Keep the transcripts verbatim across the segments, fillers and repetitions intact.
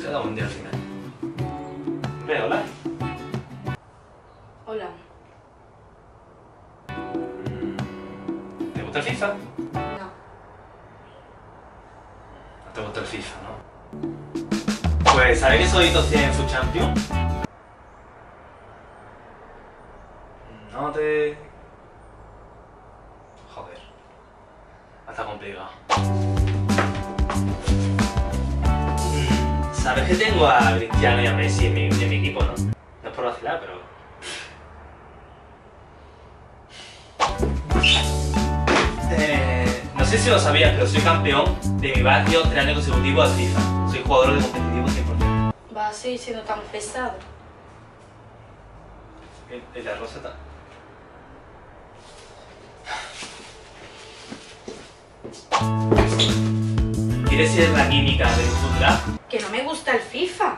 ha dado un día al final. Ve, hola. Hola. ¿Te gusta el FIFA? No. No te gusta el FIFA, ¿no? Pues, ¿sabes qué solitos tienen su champion? No te... Joder. Está complicado. ¿Sabes que tengo a Cristiano y a Messi en mi, en mi equipo, no? No es por vacilar, pero... Eh, no sé si lo sabías, pero soy campeón de mi barrio tres años consecutivos al FIFA. Soy jugador de competitivo cien por cien. Va a seguir siendo tan pesado. El, el de arroz está... ¿Quieres ser la química de Futura? Que no me gusta el FIFA.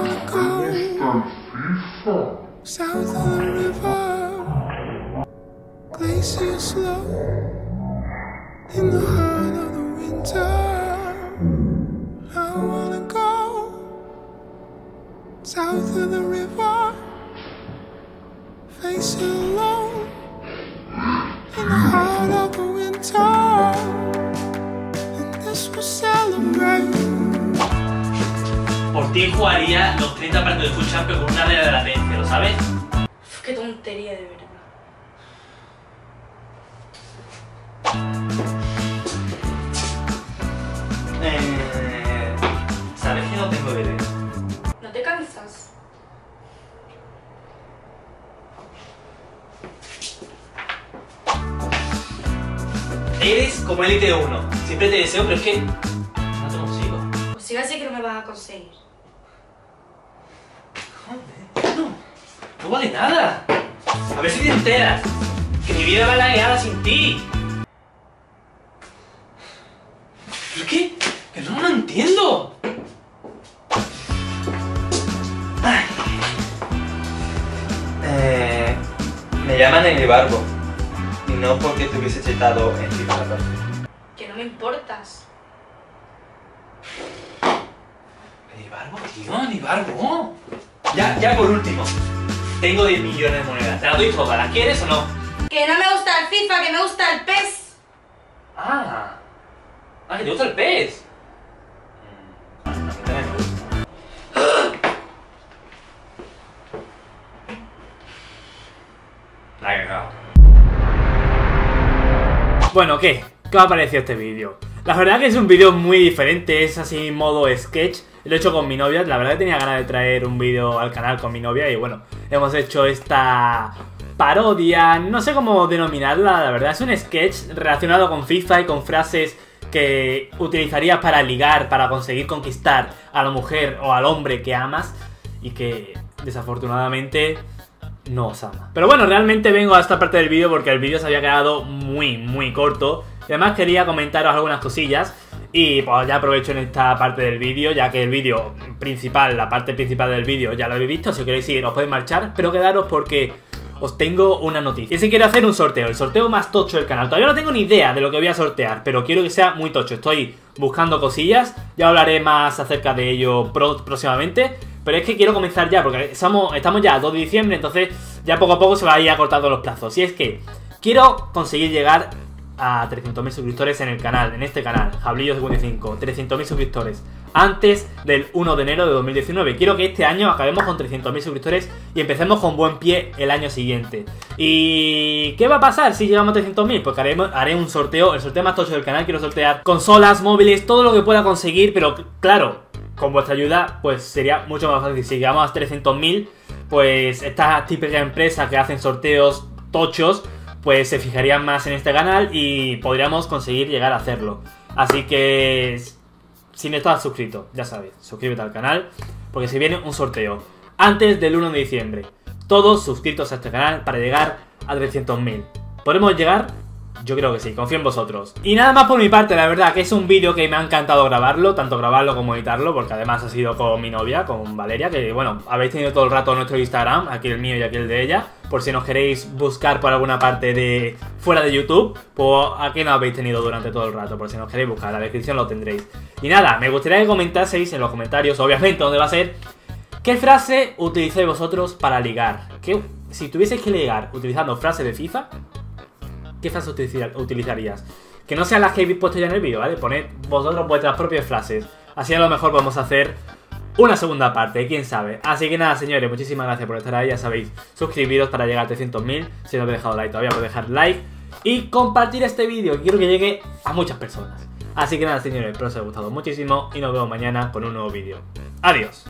South of the river, glacier slow, in the heart of the winter, I wanna go. South of the river, facing alone, in the heart of the winter, and this will celebrate. Por ti jugaría los treinta partidos de Full Champions con una área de latencia, ¿lo sabes? Uf, qué tontería, de verdad. Eh, ¿Sabes que no tengo bebé? ¿No te cansas? Eres como Elite uno. Siempre te deseo, pero es que no te consigo. Pues sigue así que no me vas a conseguir. Joder, no, no vale nada. A ver si te enteras. Que mi vida va lagueada sin ti. ¿Pero qué? Que no lo entiendo. Ay. Eh, me llaman el barbo. Y no porque te hubiese chetado en FIFA catorce. Que no me importas. ¿El barbo, tío? ¿El barbo? Ya, ya por último. Tengo diez millones de monedas. Te las doy todas. ¿Las quieres o no? Que no me gusta el FIFA, que me gusta el P E S. Ah. Ah, que te gusta el pez. Mm, a mí también me gusta. La he cagado. Bueno, ¿qué? ¿Qué os ha parecido este vídeo? La verdad que es un vídeo muy diferente, es así modo sketch. Lo he hecho con mi novia, la verdad que tenía ganas de traer un vídeo al canal con mi novia y bueno, hemos hecho esta parodia, no sé cómo denominarla, la verdad es un sketch relacionado con FIFA y con frases que utilizarías para ligar, para conseguir conquistar a la mujer o al hombre que amas y que desafortunadamente no os ama. Pero bueno, realmente vengo a esta parte del vídeo porque el vídeo se había quedado muy, muy corto. Y además quería comentaros algunas cosillas. Y pues ya aprovecho en esta parte del vídeo, ya que el vídeo principal, la parte principal del vídeo ya lo habéis visto. Si queréis ir os podéis marchar, pero quedaros porque os tengo una noticia. Y es que quiero hacer un sorteo, el sorteo más tocho del canal. Todavía no tengo ni idea de lo que voy a sortear, pero quiero que sea muy tocho. Estoy buscando cosillas, ya hablaré más acerca de ello próximamente. Pero es que quiero comenzar ya, porque estamos, estamos ya a dos de diciembre, entonces ya poco a poco se va a ir acortando los plazos. Y es que quiero conseguir llegar a trescientos mil suscriptores en el canal, en este canal, Jablillo cincuenta y cinco, trescientos mil suscriptores, antes del uno de enero de dos mil diecinueve. Quiero que este año acabemos con trescientos mil suscriptores y empecemos con buen pie el año siguiente. ¿Y qué va a pasar si llegamos a trescientos mil? Pues haré, haré un sorteo, el sorteo más tocho del canal. Quiero sortear consolas, móviles, todo lo que pueda conseguir, pero claro, con vuestra ayuda pues sería mucho más fácil. Si llegamos a trescientos mil, pues estas típicas empresas que hacen sorteos tochos pues se fijarían más en este canal y podríamos conseguir llegar a hacerlo. Así que si no estás suscrito, ya sabes, suscríbete al canal porque se viene un sorteo antes del uno de diciembre. Todos suscritos a este canal para llegar a trescientos mil. ¿Podremos llegar Yo creo que sí, confío en vosotros. Y nada más por mi parte, la verdad que es un vídeo que me ha encantado grabarlo, tanto grabarlo como editarlo, porque además ha sido con mi novia, con Valeria, que bueno, habéis tenido todo el rato nuestro Instagram, aquí el mío y aquí el de ella, por si nos queréis buscar por alguna parte de fuera de YouTube, pues aquí nos habéis tenido durante todo el rato, por si nos queréis buscar, la descripción lo tendréis. Y nada, me gustaría que comentaseis en los comentarios, obviamente, dónde va a ser, qué frase utilizáis vosotros para ligar. ¿Qué, si tuvieseis que ligar utilizando frases de FIFA, ¿qué frase utilizarías? Que no sean las que habéis puesto ya en el vídeo, ¿vale? Poned vosotros vuestras propias frases. Así a lo mejor vamos a hacer una segunda parte, quién sabe. Así que nada, señores, muchísimas gracias por estar ahí. Ya sabéis, suscribiros para llegar a trescientos mil. Si no habéis dejado like todavía, podéis dejar like. Y compartir este vídeo, que quiero que llegue a muchas personas. Así que nada, señores, espero que os haya gustado muchísimo. Y nos vemos mañana con un nuevo vídeo. Adiós.